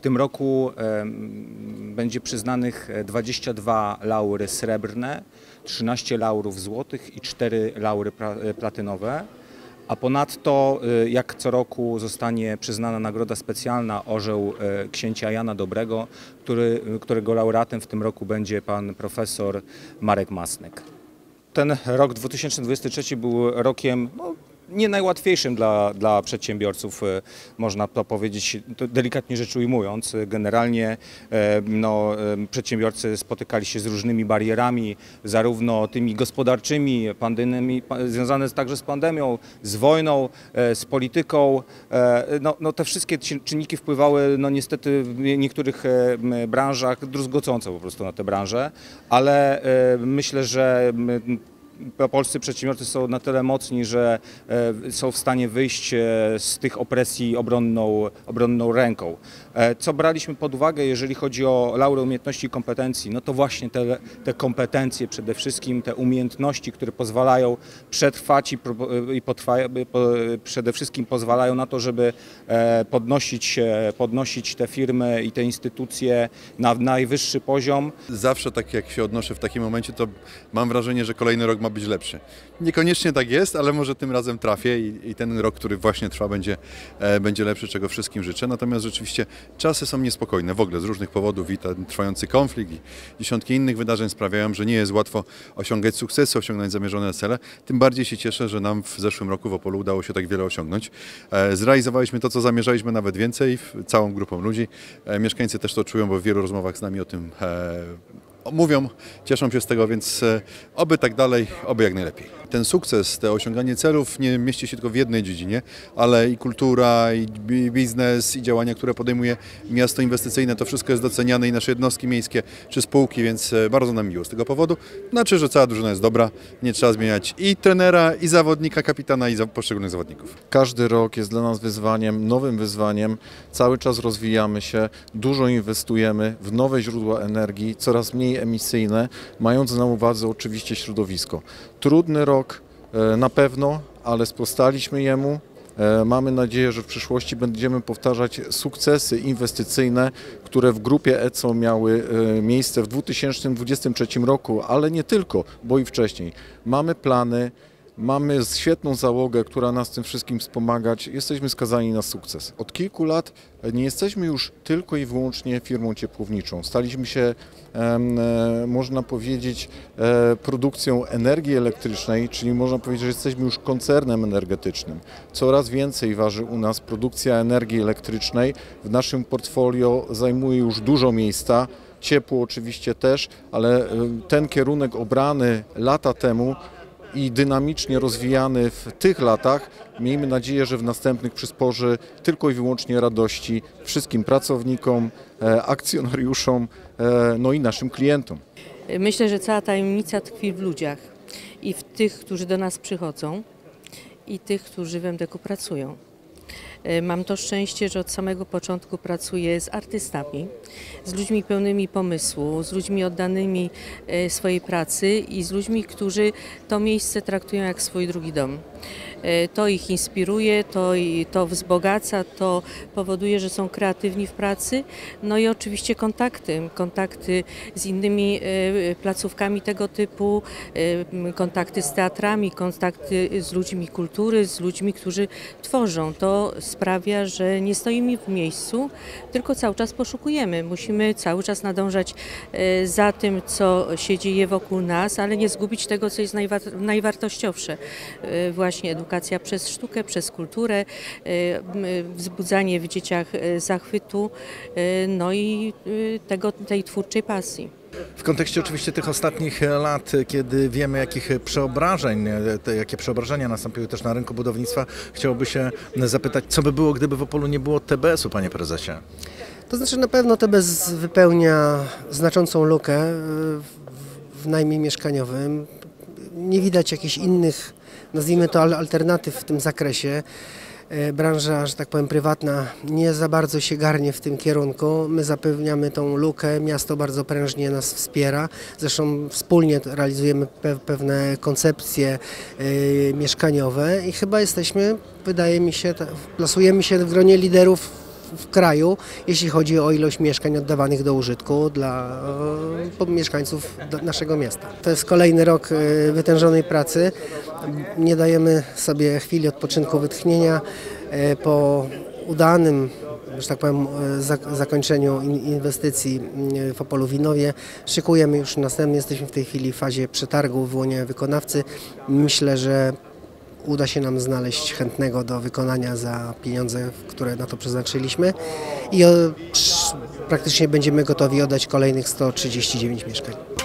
tym roku będzie przyznanych 22 laury srebrne, 13 laurów złotych i 4 laury platynowe. A ponadto, jak co roku, zostanie przyznana nagroda specjalna Orzeł księcia Jana Dobrego, którego laureatem w tym roku będzie pan profesor Marek Masnek. Ten rok 2023 był rokiem nie najłatwiejszym dla przedsiębiorców, można to powiedzieć delikatnie rzecz ujmując. Generalnie przedsiębiorcy spotykali się z różnymi barierami, zarówno tymi gospodarczymi, związane także z pandemią, z wojną, z polityką. Te wszystkie czynniki wpływały niestety w niektórych branżach druzgocąco po prostu na te branże, ale myślę, że polscy przedsiębiorcy są na tyle mocni, że są w stanie wyjść z tych opresji obronną ręką. Co braliśmy pod uwagę, jeżeli chodzi o laurę umiejętności i kompetencji, no to właśnie te kompetencje przede wszystkim, te umiejętności, które pozwalają przetrwać i przede wszystkim pozwalają na to, żeby podnosić te firmy i te instytucje na najwyższy poziom. Zawsze tak jak się odnoszę w takim momencie, to mam wrażenie, że kolejny rok ma być lepszy. Niekoniecznie tak jest, ale może tym razem trafię i ten rok, który właśnie trwa, będzie lepszy, czego wszystkim życzę. Natomiast rzeczywiście czasy są niespokojne w ogóle z różnych powodów i ten trwający konflikt i dziesiątki innych wydarzeń sprawiają, że nie jest łatwo osiągać sukcesy, osiągnąć zamierzone cele. Tym bardziej się cieszę, że nam w zeszłym roku w Opolu udało się tak wiele osiągnąć. Zrealizowaliśmy to, co zamierzaliśmy, nawet więcej, całą grupą ludzi. Mieszkańcy też to czują, bo w wielu rozmowach z nami o tym mówią, cieszą się z tego, więc oby tak dalej, oby jak najlepiej. Ten sukces, to osiąganie celów nie mieści się tylko w jednej dziedzinie, ale i kultura, i biznes, i działania, które podejmuje miasto inwestycyjne, to wszystko jest doceniane i nasze jednostki miejskie czy spółki, więc bardzo nam miło z tego powodu. Znaczy, że cała drużyna jest dobra, nie trzeba zmieniać i trenera, i zawodnika, kapitana, i poszczególnych zawodników. Każdy rok jest dla nas wyzwaniem, nowym wyzwaniem, cały czas rozwijamy się, dużo inwestujemy w nowe źródła energii, coraz mniej emisyjne, mając na uwadze oczywiście środowisko. Trudny rok na pewno, ale sprostaliśmy jemu. Mamy nadzieję, że w przyszłości będziemy powtarzać sukcesy inwestycyjne, które w grupie ECO miały miejsce w 2023 roku, ale nie tylko, bo i wcześniej. Mamy plany, mamy świetną załogę, która nas w tym wszystkim wspomagać. Jesteśmy skazani na sukces. Od kilku lat nie jesteśmy już tylko i wyłącznie firmą ciepłowniczą. Staliśmy się, można powiedzieć, produkcją energii elektrycznej, czyli można powiedzieć, że jesteśmy już koncernem energetycznym. Coraz więcej waży u nas produkcja energii elektrycznej. W naszym portfolio zajmuje już dużo miejsca. Ciepło oczywiście też, ale ten kierunek obrany lata temu i dynamicznie rozwijany w tych latach, miejmy nadzieję, że w następnych przysporzy tylko i wyłącznie radości wszystkim pracownikom, akcjonariuszom, no i naszym klientom. Myślę, że cała tajemnica tkwi w ludziach i w tych, którzy do nas przychodzą i tych, którzy w MDK-u pracują. Mam to szczęście, że od samego początku pracuję z artystami, z ludźmi pełnymi pomysłu, z ludźmi oddanymi swojej pracy i z ludźmi, którzy to miejsce traktują jak swój drugi dom. To ich inspiruje, to wzbogaca, to powoduje, że są kreatywni w pracy. No i oczywiście kontakty z innymi placówkami tego typu, kontakty z teatrami, kontakty z ludźmi kultury, z ludźmi, którzy tworzą. To sprawia, że nie stoimy w miejscu, tylko cały czas poszukujemy. Musimy cały czas nadążać za tym, co się dzieje wokół nas, ale nie zgubić tego, co jest najwartościowsze. Właśnie edukacja przez sztukę, przez kulturę, wzbudzanie w dzieciach zachwytu, no i tej twórczej pasji. W kontekście oczywiście tych ostatnich lat, kiedy wiemy, jakie przeobrażenia nastąpiły też na rynku budownictwa, chciałoby się zapytać, co by było, gdyby w Opolu nie było TBS-u, panie prezesie? To znaczy na pewno TBS wypełnia znaczącą lukę w najmie mieszkaniowym. Nie widać jakichś innych, nazwijmy to, alternatyw w tym zakresie. Branża, że tak powiem, prywatna nie za bardzo się garnie w tym kierunku. My zapewniamy tą lukę, miasto bardzo prężnie nas wspiera. Zresztą wspólnie realizujemy pewne koncepcje mieszkaniowe i chyba jesteśmy, wydaje mi się, plasujemy się w gronie liderów w kraju, jeśli chodzi o ilość mieszkań oddawanych do użytku dla mieszkańców naszego miasta. To jest kolejny rok wytężonej pracy. Nie dajemy sobie chwili odpoczynku, wytchnienia. Po udanym, że tak powiem, zakończeniu inwestycji w Opolu-Winowie szykujemy już następny. Jesteśmy w tej chwili w fazie przetargu, wyłonienia wykonawcy. Myślę, że uda się nam znaleźć chętnego do wykonania za pieniądze, które na to przeznaczyliśmy i praktycznie będziemy gotowi oddać kolejnych 139 mieszkań.